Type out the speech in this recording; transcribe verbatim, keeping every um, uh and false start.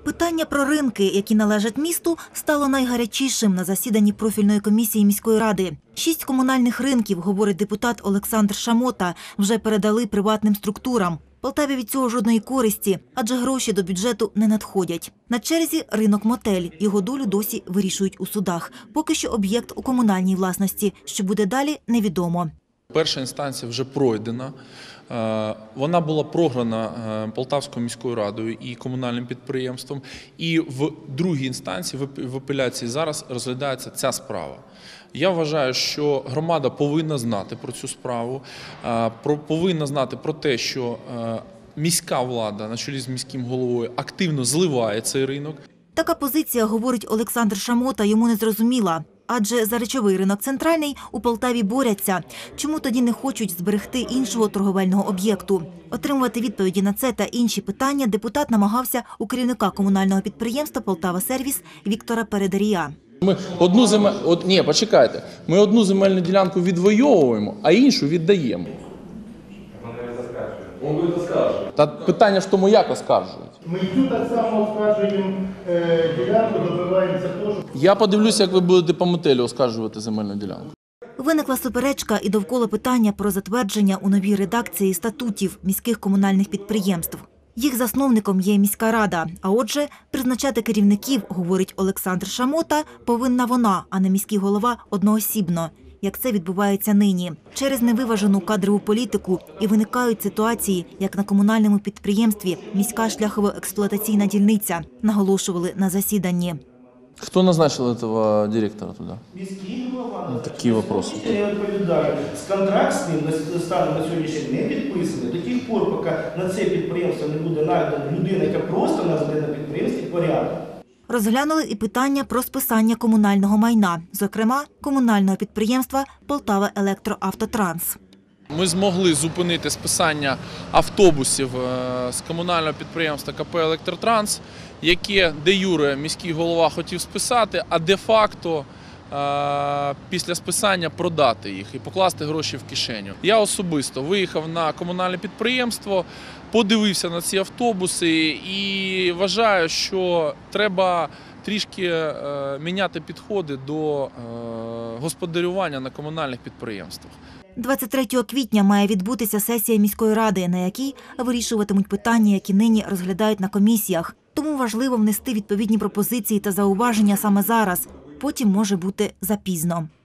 Питання про ринки, які належать місту, стало найгарячішим на засіданні профільної комісії міської ради. Шість комунальних ринків, говорить депутат Олександр Шамота, вже передали приватним структурам. Полтаві від цього жодної користі, адже гроші до бюджету не надходять. На черзі ринок «Мотель». Його долю досі вирішують у судах. Поки що об'єкт у комунальній власності. Що буде далі – невідомо. Перша інстанція вже пройдена. Вона була програна Полтавською міською радою і комунальним підприємством. І в другій інстанції, в апеляції, зараз розглядається ця справа. Я вважаю, що громада повинна знати про цю справу, повинна знати про те, що міська влада на чолі з міським головою активно зливає цей ринок. Така позиція, говорить Олександр Шамота, йому не зрозуміла. Адже за речовий ринок центральний у Полтаві борються. Чому тоді не хочуть зберегти іншого торговельного об'єкту? Отримувати відповіді на це та інші питання депутат намагався у керівника комунального підприємства «Полтава-сервіс» Віктора Передарія. Ми одну земель... От, ні, почекайте. Ми одну земельну ділянку відвоюємо, а іншу віддаємо. Та питання в тому, як оскаржують. Ми цю так само оскаржуємо ділянку, добиваємося того, що... Я подивлюся, як ви будете по мотелю оскаржувати земельну ділянку. Виникла суперечка і довкола питання про затвердження у новій редакції статутів міських комунальних підприємств. Їх засновником є міська рада, а отже, призначати керівників, говорить Олександр Шамота, повинна вона, а не міський голова одноосібно, як це відбувається нині. Через невиважену кадрову політику і виникають ситуації, як на комунальному підприємстві «Міська шляхово-експлуатаційна дільниця», наголошували на засіданні. Хто назначив цього директора туди? Міський голова. Ну, такі вопроси. Я відповідаю. Контракт з ним станом на сьогоднішній день не підписаний. До тих пор, поки на це підприємство не буде наведена людина, яка просто наведе на підприємстві порядок. Розглянули і питання про списання комунального майна, зокрема, комунального підприємства «Полтава-Електроавтотранс». Ми змогли зупинити списання автобусів з комунального підприємства ка пе «Електротранс», яке де-юре міський голова хотів списати, а де-факто після списання продати їх і покласти гроші в кишеню. Я особисто виїхав на комунальне підприємство, подивився на ці автобуси і вважаю, що треба трішки міняти підходи до господарювання на комунальних підприємствах. двадцять третього квітня має відбутися сесія міської ради, на якій вирішуватимуть питання, які нині розглядають на комісіях. Тому важливо внести відповідні пропозиції та зауваження саме зараз. Потім може бути запізно.